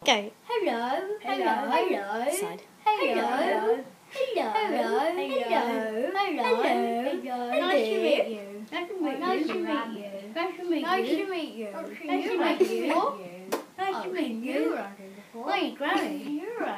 Go. Hello. Hello. Hello. Side. Hello. Hello. Hello. Hello. Hello. Nice to meet you. Nice to meet you. Nice to meet you. Nice to meet you. Nice to meet you. Nice to meet you. Nice to meet you. My Granny.